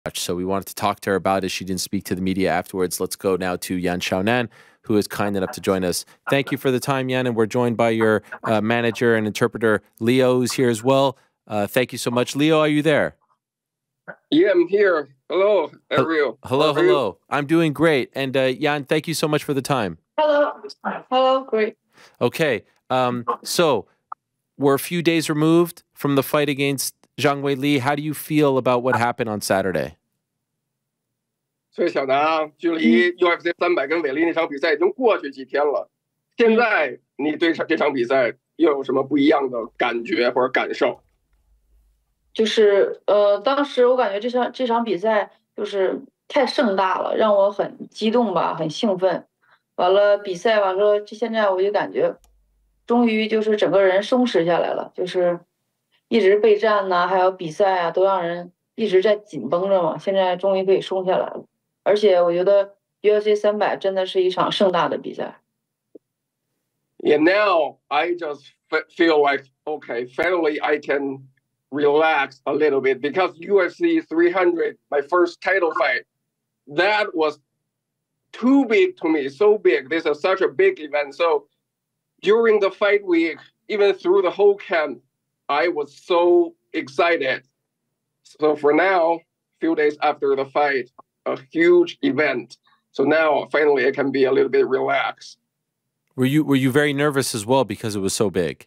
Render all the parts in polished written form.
So we wanted to talk to her about it. She didn't speak to the media afterwards. Let's go now to Xiaonan, who is kind enough to join us. Thank you for the time, Yan, and we're joined by your manager and interpreter, Leo, who's here as well. Thank you so much. Leo, are you there? Yeah, I'm here. Hello, Ariel. Hello. I'm doing great. And Yan, thank you so much for the time. Hello, great. Okay, so we're a few days removed from the fight against Zhang Weili. How do you feel about what happened on Saturday? 所以小南啊，距离 UFC 300跟韦利那场比赛已经过去几天了。现在你对这场比赛又有什么不一样的感觉或者感受？ 就是当时我感觉这场比赛就是太盛大了，让我很激动吧，很兴奋。完了比赛完了，现在我就感觉，终于就是整个人松弛下来了，就是一直备战呐，还有比赛啊，都让人一直在紧绷着嘛。现在终于可以松下来了，而且我觉得 UFC 300真的是一场盛大的比赛。 Yeah, now I just feel like okay, finally I can relax a little bit because UFC 300, my first title fight, that was too big to me, so big. This is such a big event. So during the fight week, even through the whole camp, I was so excited. So for now, a few days after the fight, a huge event. So now finally I can be a little bit relaxed. Were you very nervous as well because it was so big?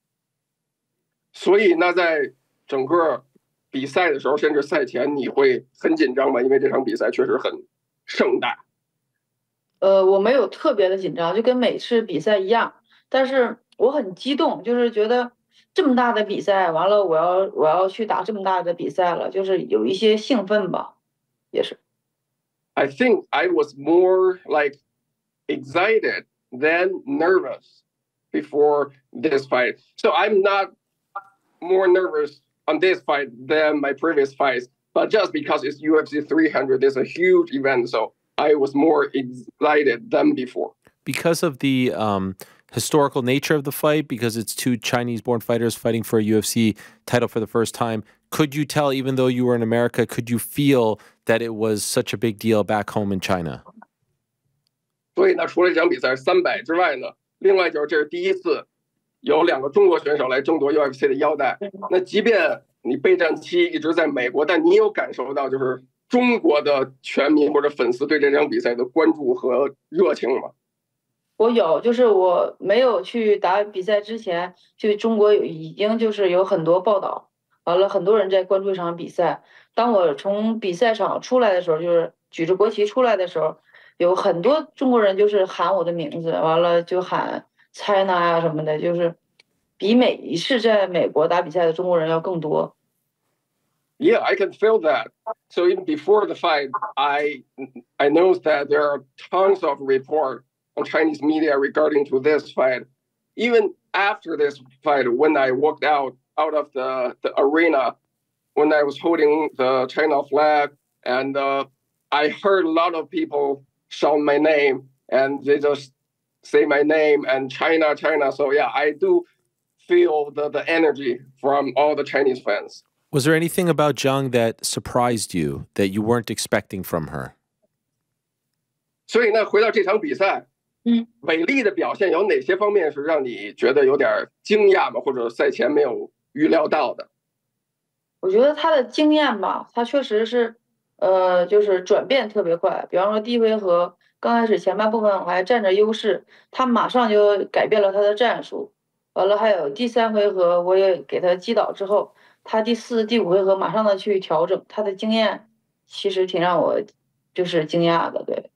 所以那在整个比赛的时候，甚至赛前，你会很紧张吗？因为这场比赛确实很盛大。 我没有特别的紧张，就跟每次比赛一样，但是我很激动，就是觉得这么大的比赛，完了我要去打这么大的比赛了，就是有一些兴奋吧，也是。 I think I was more like excited than nervous before this fight. So I'm not more nervous on this fight than my previous fights, but just because it's UFC 300, it's a huge event, so I was more excited than before. Because of the historical nature of the fight, because it's two Chinese-born fighters fighting for a UFC title for the first time, could you tell, even though you were in America, could you feel that it was such a big deal back home in China? 所以呢，除了这场比赛300之外呢，另外就是这是第一次有2个中国选手来争夺 UFC 的腰带。那即便你备战期一直在美国，但你有感受到就是中国的全民或者粉丝对这场比赛的关注和热情吗？ 我有，就是我没有去打比赛之前，就中国已经就是有很多报道，完了很多人在关注这场比赛。当我从比赛场出来的时候，就是举着国旗出来的时候，有很多中国人就是喊我的名字，完了就喊 China 啊什么的，就是比每一次在美国打比赛的中国人要更多。 Yeah, I can feel that. So even before the fight, I know that there are tons of reports on Chinese media regarding to this fight. Even after this fight, when I walked out of the arena, when I was holding the China flag, and I heard a lot of people shout my name, and they just say my name and China, China. So yeah, I do feel the energy from all the Chinese fans. Was there anything about Zhang that surprised you that you weren't expecting from her? 所以呢，回到这场比赛，韦利的表现有哪些方面是让你觉得有点惊讶吗？或者赛前没有预料到的？ 我觉得他的经验吧，他确实是，就是转变特别快。比方说第一回合刚开始前半部分我还占着优势，他马上就改变了他的战术。完了还有第3回合我也给他击倒之后，他第4、第5回合马上的去调整，他的经验其实挺让我就是惊讶的，对。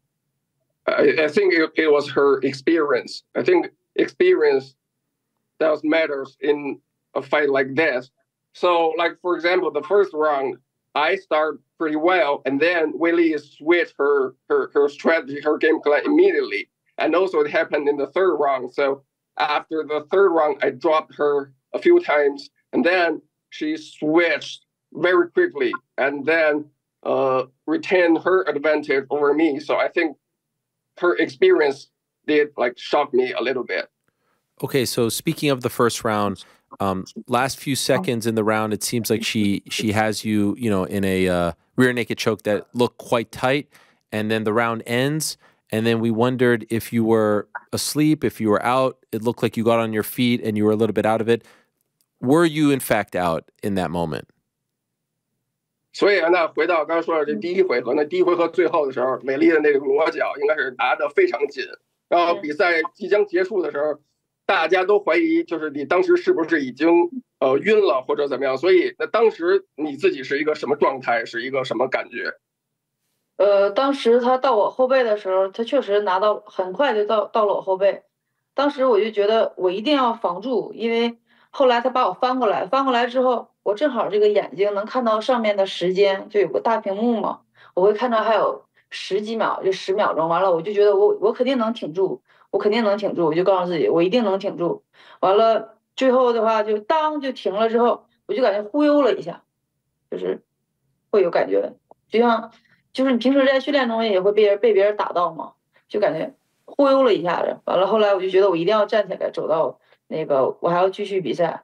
I think it was her experience. I think experience does matters in a fight like this. So, like for example, the first round, I start pretty well, and then Weili switched her strategy, her game plan immediately, and also it happened in the third round. So after the third round, I dropped her a few times, and then she switched very quickly, and then retained her advantage over me. So I think her experience did like shock me a little bit. Okay, so speaking of the first round, last few seconds in the round, it seems like she has you, in a rear naked choke that looked quite tight, and then the round ends, and then we wondered if you were asleep, if you were out. It looked like you got on your feet and you were a little bit out of it. Were you in fact out in that moment? 所以那回到刚刚说的这第一回合，那第一回合最后的时候，美丽的那个裸脚应该是拿得非常紧。然后比赛即将结束的时候，大家都怀疑就是你当时是不是已经晕了或者怎么样。所以那当时你自己是一个什么状态，是一个什么感觉？ 当时他到我后背的时候，他确实拿到很快就到了我后背。当时我就觉得我一定要防住，因为后来他把我翻过来，翻过来之后，我正好这个眼睛能看到上面的时间，就有个大屏幕嘛，我会看到还有十几秒，就10秒钟。完了，我就觉得我肯定能挺住，我肯定能挺住，我就告诉自己我一定能挺住。完了，最后的话就当就停了之后，我就感觉忽悠了一下，就是会有感觉，就像就是你平时在训练中也会被别人打到嘛，就感觉忽悠了一下子。完了，后来我就觉得我一定要站起来，走到那个我还要继续比赛。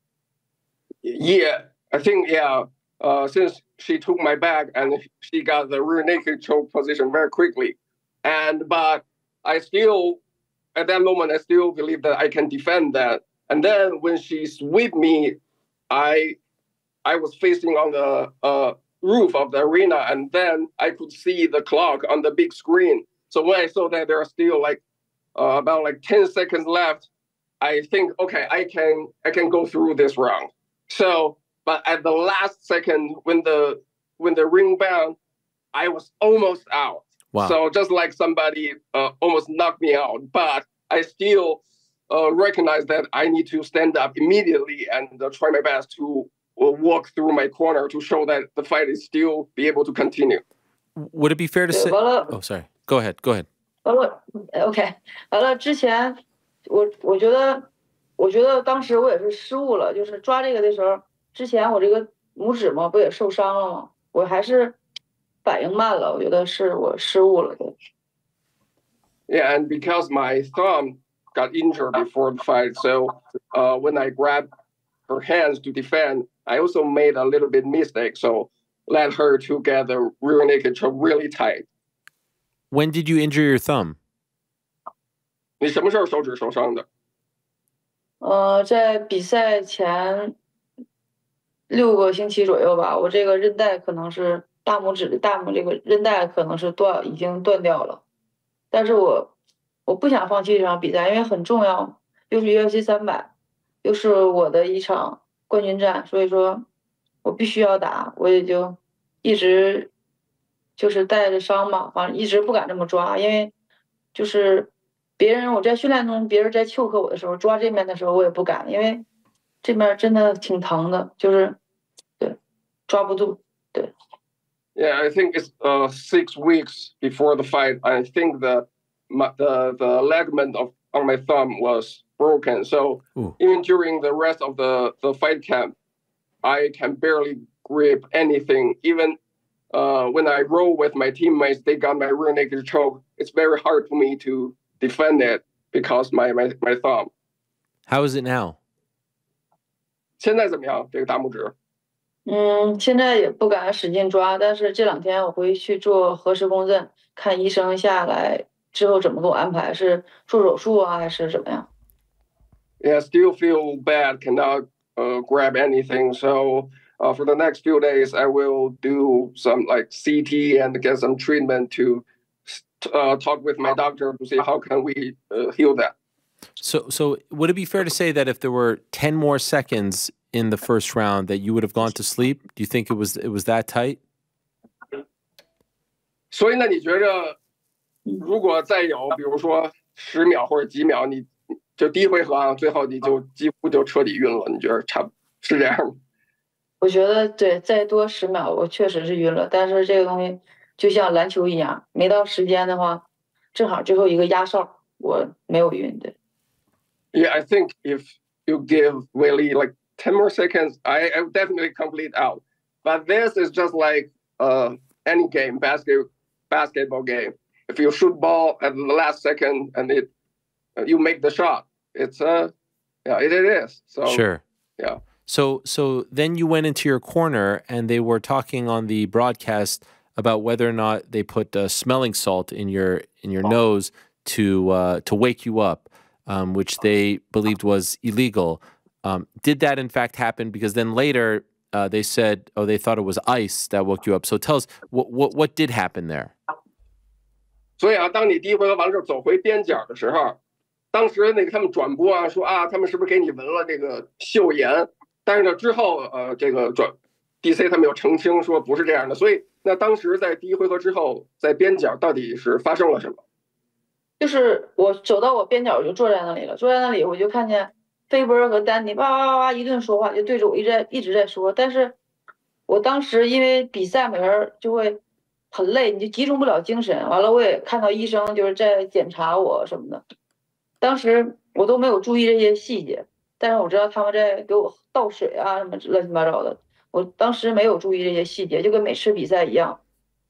Yeah, I think since she took my back and she got the rear naked choke position very quickly, but I still at that moment I still believe that I can defend that. And then when she swept me, I was facing on the roof of the arena, and then I could see the clock on the big screen. So when I saw that there are still about 10 seconds left, I think, okay, I can go through this round. So, but at the last second, when the ring bell, I was almost out. Wow. So just like somebody almost knocked me out, but I still recognize that I need to stand up immediately and try my best to walk through my corner to show that the fight is still be able to continue. Would it be fair to say? Oh, sorry. Go ahead. 完了 ，OK， 完了之前我觉得当时我也是失误了，就是抓这个的时候，之前我这个拇指嘛不也受伤了吗？我还是反应慢了，我觉得是我失误了。 Yeah, and because my thumb got injured before the fight, so when I grabbed her hands to defend, I also made a little bit mistake, so led her to get the rear naked choke really tight. When did you injure your thumb? 你什么时候手指受伤的？ 在比赛前6个星期左右吧，我这个韧带可能是大拇指这个韧带可能是已经断掉了，但是我不想放弃这场比赛，因为很重要，又是 UFC 300，又是我的一场冠军战，所以说我必须要打，我也就一直就是带着伤嘛，反正一直不敢这么抓，因为就是我在训练中别人在扣合我的时候，抓这面的时候我也不敢，因为这面真的挺疼的，就是对抓不住，对。 Yeah, I think it's 6 weeks before the fight. I think the ligament on my thumb was broken. So even during the rest of the fight camp, I can barely grip anything. Even when I roll with my teammates, they got my rear naked choke. It's very hard for me to defend it because my thumb. How is it now? 现在怎么样？这个大拇指？ 现在也不敢使劲抓，但是这2天我会去做核磁共振，看医生下来之后怎么给我安排，是做手术啊，还是怎么样？ Yeah, still feel bad, cannot grab anything. So for the next few days, I will do some CT and get some treatment to talk with my doctor to see how can we heal that. So would it be fair to say that if there were 10 more seconds in the first round that you would have gone to sleep? Do you think it was that tight? 所以呢，你觉着如果再有比如说10秒或者几秒，你就第一回合啊，最后你就几乎就彻底晕了，你觉得是这样吗？ 我觉得对，再多10秒我确实是晕了，但是这个东西就像篮球一样，没到时间的话，正好最后一个压哨，我没有晕的。 Yeah, I think if you give Weili 10 more seconds, I would definitely complete out. But this is just like any game, basketball game. If you shoot ball at the last second and you make the shot, it is. So sure. Yeah. So then you went into your corner, and they were talking on the broadcast about whether or not they put smelling salt in your nose to wake you up, which they believed was illegal. Did that in fact happen? Because then later they said, oh, they thought it was ice that woke you up. So tell us what did happen there. 所以啊，当你第一回合完了之后走回边角的时候，当时那个他们转播啊说啊，他们是不是给你纹了这个嗅盐？但是呢，之后这个DC 他们有澄清说不是这样的。所以那当时在第一回合之后，在边角到底是发生了什么？ 就是我走到我边角，我就坐在那里了。坐在那里，我就看见菲波和丹尼哇哇哇一顿说话，就对着我一直在说。但是我当时因为比赛每人就会很累，你就集中不了精神。完了，我也看到医生就是在检查我什么的。当时我都没有注意这些细节，但是我知道他们在给我倒水啊什么乱七八糟的。我当时没有注意这些细节，就跟每次比赛一样。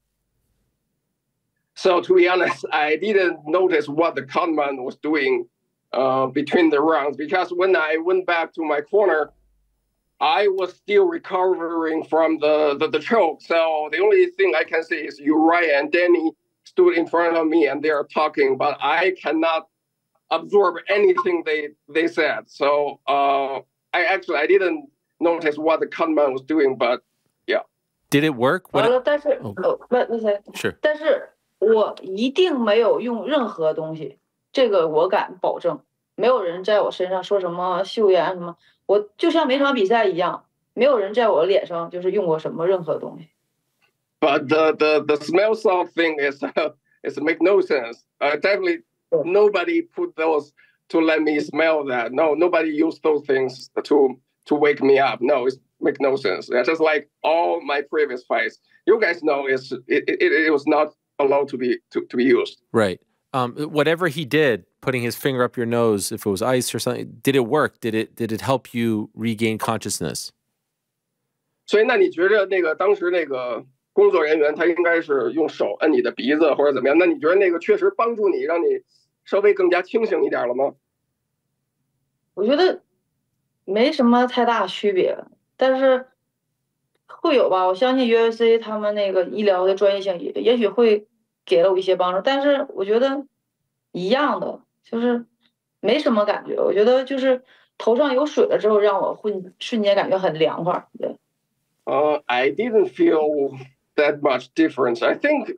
So to be honest, I didn't notice what the conman was doing between the rounds because when I went back to my corner, I was still recovering from the choke. So the only thing I can say is Uriah and Danny stood in front of me and they are talking, but I cannot absorb anything they said. So I didn't notice what the conman was doing, but yeah. Did it work? 完了，但是是， 但是我一定没有用任何东西，这个我敢保证。没有人在我身上说什么嗅盐什么，我就像每场比赛一样，没有人在我脸上就是用过什么任何东西。 But the smell salt thing is make no sense. Definitely nobody put those to let me smell that. No, nobody used those things to wake me up. No, it make no sense. It's just like all my previous fights. You guys know it was not allowed to be used. Right. Whatever he did, putting his finger up your nose, if it was ice or something, did it work? Did it help you regain consciousness? 所以那你觉得那个当时那个工作人员他应该是用手摁你的鼻子或者怎么样？那你觉得那个确实帮助你，让你稍微更加清醒一点了吗？ 我觉得没什么太大区别，但是会有吧。我相信 UFC 他们那个医疗的专业性也许会给了我一些帮助，但是我觉得一样的，就是没什么感觉。我觉得就是头上有水了之后，让我瞬间感觉很凉快。对。 I didn't feel that much difference. I think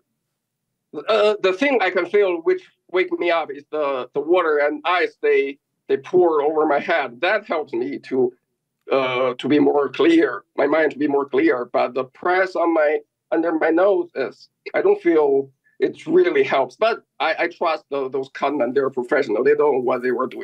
the thing I can feel which wake me up is the water and ice they poured over my head. That helps me to be more clear, my mind to be more clear. But the press on under my nose I don't feel it really helps. But I trust those conmen. They're professional. They know what they were doing.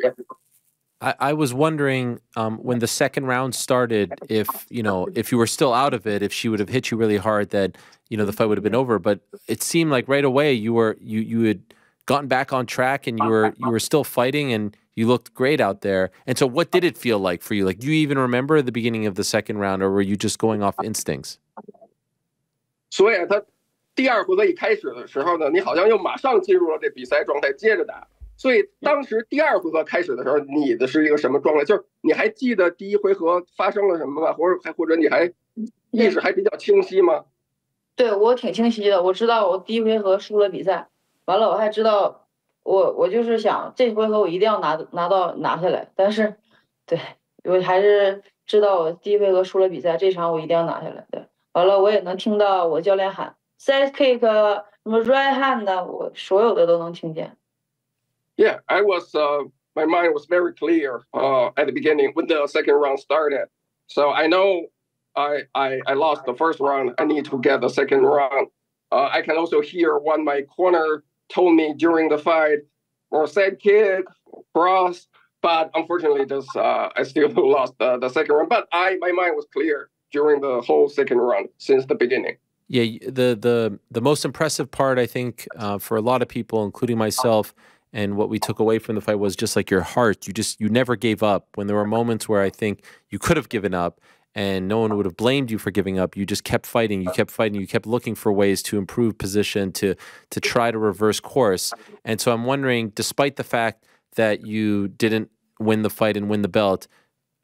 I was wondering when the second round started, if you were still out of it, if she would have hit you really hard, that the fight would have been over. But it seemed like right away you had gotten back on track and you were still fighting and you looked great out there. And so, what did it feel like for you? Like, do you even remember the beginning of the second round, or were you just going off instincts? 所以他第二回合一开始的时候呢，你好像又马上进入了这比赛状态，接着打。所以当时第二回合开始的时候，你的是一个什么状态？就是你还记得第一回合发生了什么吗？或者你还意识还比较清晰吗？ 对，我挺清晰的。我知道我第一回合输了比赛，完了我还知道我就是想这回合我一定要拿下来。但是，对，我还是知道我第一回合输了比赛，这场我一定要拿下来。对，完了我也能听到我教练喊 side kick 什么 right hand 我所有的都能听见。 Yeah, I was. My mind was very clear at the beginning when the second round started. So I know I lost the first round. I need to get the second round. I can also hear what my corner told me during the fight, or side kick, cross. But unfortunately, I still lost the second round. But my mind was clear during the whole second round since the beginning. Yeah, the most impressive part, I think, for a lot of people, including myself. And what we took away from the fight was just like your heart. You never gave up. When there were moments where I think you could have given up and no one would have blamed you for giving up, you just kept fighting. You kept fighting. You kept looking for ways to improve position, to try to reverse course. And so I'm wondering, despite the fact that you didn't win the fight and win the belt,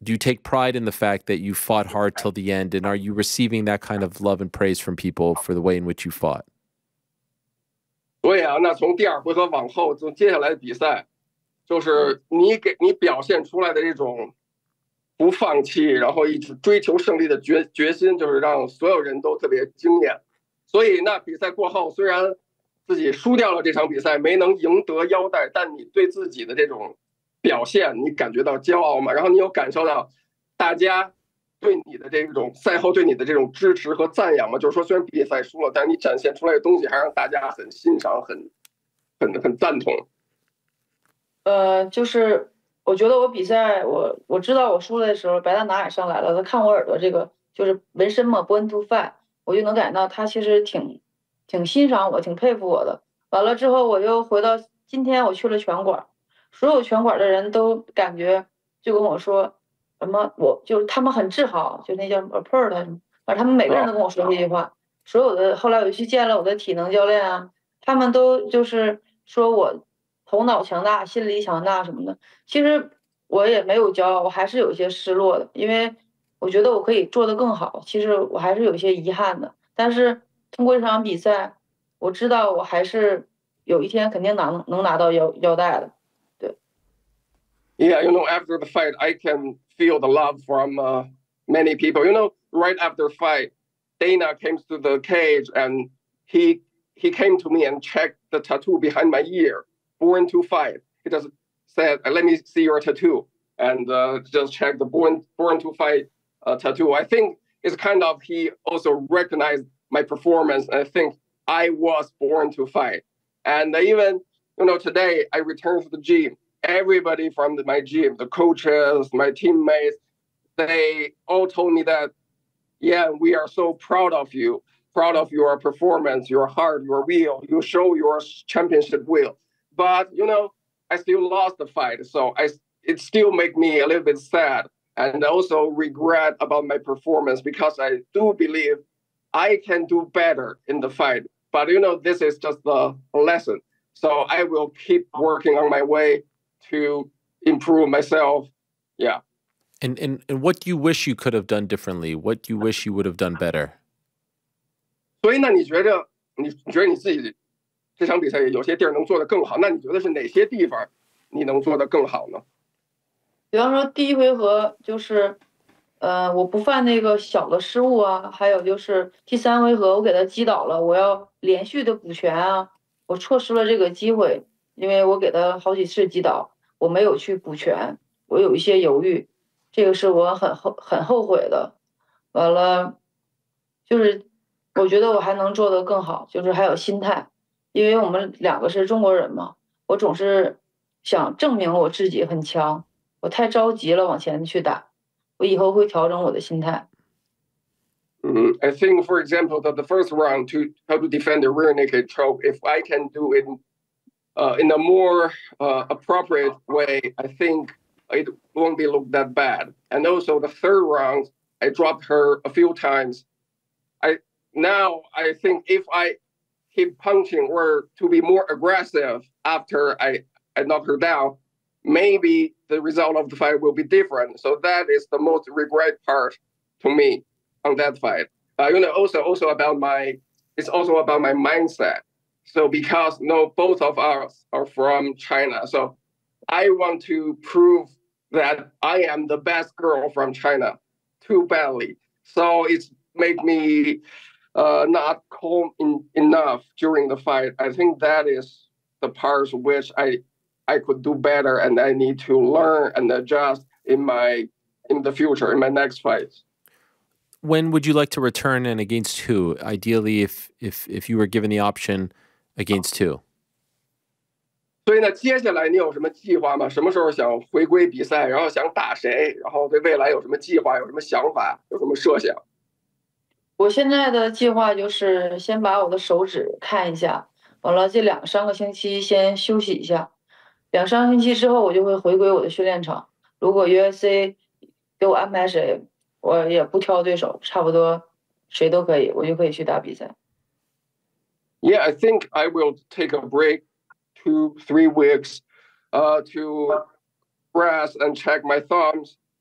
Do you take pride in the fact that you fought hard till the end, and are you receiving that kind of love and praise from people for the way in which you fought? 对啊，那从第二回合往后，就接下来的比赛，就是你表现出来的这种不放弃，然后一直追求胜利的决心，就是让所有人都特别惊艳。所以那比赛过后，虽然自己输掉了这场比赛，没能赢得腰带，但你对自己的这种表现，你感觉到骄傲吗？然后你有感受到大家对你的这种赛后对你的这种支持和赞扬吗？就是说，虽然比赛输了，但是你展现出来的东西还让大家很欣赏、很赞同。 就是我觉得我比赛，我知道我输了的时候，白大拿也上来了，他看我耳朵这个就是纹身嘛，born to fight，我就能感觉到他其实挺欣赏我，挺佩服我的。完了之后，我又回到今天，我去了拳馆，所有拳馆的人都感觉就跟我说什么，我就是他们很自豪，就那叫什么 p e r 什么，反正他们每个人都跟我说这句话。所有的后来我去见了我的体能教练啊，他们都就是说我头脑强大、心理强大什么的。其实我也没有骄傲，我还是有一些失落的，因为我觉得我可以做得更好。其实我还是有一些遗憾的，但是通过这场比赛，我知道我还是有一天肯定能拿到腰带的。对。 Yeah, after the fight, I can feel the love from many people. Right after the fight, Dana came to the cage and he came to me and checked the tattoo behind my ear, born to fight. He just said, "Let me see your tattoo," and just checked the born to fight tattoo. I think it's kind of he also recognized my performance. And I think I was born to fight. And even today I returned to the gym. Everybody from my gym, the coaches, my teammates, they all told me that, yeah, we are so proud of you, proud of your performance, your heart, your will. You show your championship will. But, I still lost the fight. So it still make me a little bit sad and also regret about my performance because I do believe I can do better in the fight. But, this is just a lesson. So I will keep working on my way to improve myself. Yeah. And what do you wish you could have done differently? What do you wish you would have done better? 所以呢，你觉得你自己这场比赛有些地儿能做得更好？那你觉得是哪些地方你能做得更好呢？ 比方说第一回合就是，我不犯那个小的失误啊，还有就是第三回合我给他击倒了，我要连续的补拳啊，我错失了这个机会，因为我给他好几次击倒，我没有去补拳，我有一些犹豫，这个是我很后悔的。完了，就是我觉得我还能做得更好，就是还有心态，因为我们两个是中国人嘛，我总是想证明我自己很强，我太着急了往前去打，我以后会调整我的心态。 I think, for example, that the first round to how to defend the rear naked choke, if I can do it in a more appropriate way, I think it won't be look that bad. And also the third round, I dropped her a few times. I think if I keep punching or to be more aggressive after I knock her down, maybe the result of the fight will be different. So that is the most regret part to me on that fight. Also about it's also about my mindset. So because both of us are from China, so I want to prove that I am the best girl from China too badly. So it's made me not calm enough during the fight. I think that is the parts which I could do better, and I need to learn and adjust in the future in my next fights. When would you like to return and against who? Ideally, if you were given the option, against who? 所以呢，接下来你有什么计划吗？什么时候想回归比赛？然后想打谁？然后对未来有什么计划？有什么想法？有什么设想？ 我现在的计划就是先把我的手指看一下，完了这2、3个星期先休息一下，2、3个星期之后我就会回归我的训练场。如果 UFC 给我安排谁，我也不挑对手，差不多谁都可以，我就可以去打比赛。 Yeah, I think I will take a break 2-3 weeks to rest and check my thumbs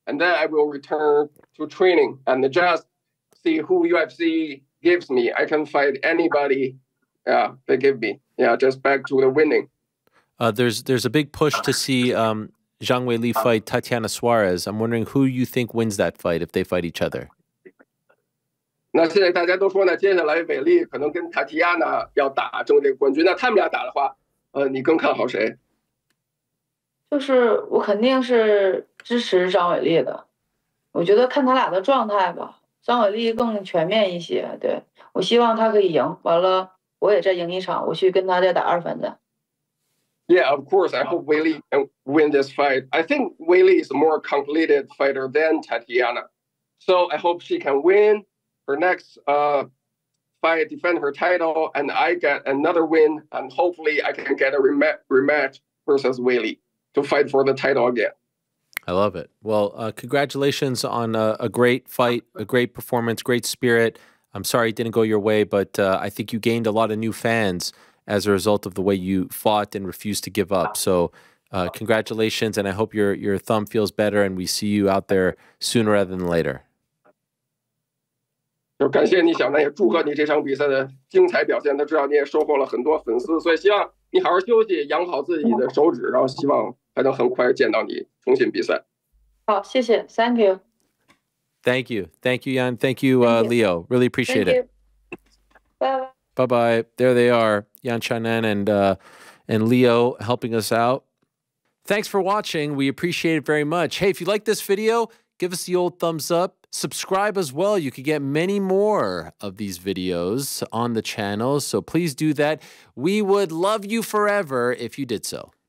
and then I will return to training and just see who UFC gives me. I can fight anybody they give me. Yeah, just back to the winning. There's a big push to see Zhang Weili fight Tatiana Suarez. I'm wondering who you think wins that fight if they fight each other. 那现在大家都说呢，接下来韦利可能跟塔提亚娜要打争这个冠军。那他们俩打的话，你更看好谁？ 就是我肯定是支持张伟丽的。我觉得看他俩的状态吧，张伟丽更全面一些。对，我希望他可以赢，完了我也再赢一场，我去跟他再打2番战。 Yeah, of course. I hope Weili can win this fight. I think Weili is a more completed fighter than Tatiana, so I hope she can win her next fight, defend her title, and I get another win, and hopefully I can get a rematch versus Weili to fight for the title again. I love it. Well, congratulations on a great fight, a great performance, great spirit. I'm sorry it didn't go your way, but I think you gained a lot of new fans as a result of the way you fought and refused to give up. So congratulations, and I hope your thumb feels better and we see you out there sooner rather than later. 就感谢你，小南，也祝贺你这场比赛的精彩表现。他知道你也收获了很多粉丝，所以希望你好好休息，养好自己的手指，然后希望还能很快见到你重新比赛。 好，谢谢 ，Thank you. Thank you. Thank you, Yan. Thank you, Leo. Really appreciate it. Bye. Bye-bye. There they are, Yan Xiaonan and Leo helping us out. Thanks for watching. We appreciate it very much. Hey, if you like this video, give us the old thumbs up. Subscribe as well. You could get many more of these videos on the channel, so please do that. We would love you forever if you did so.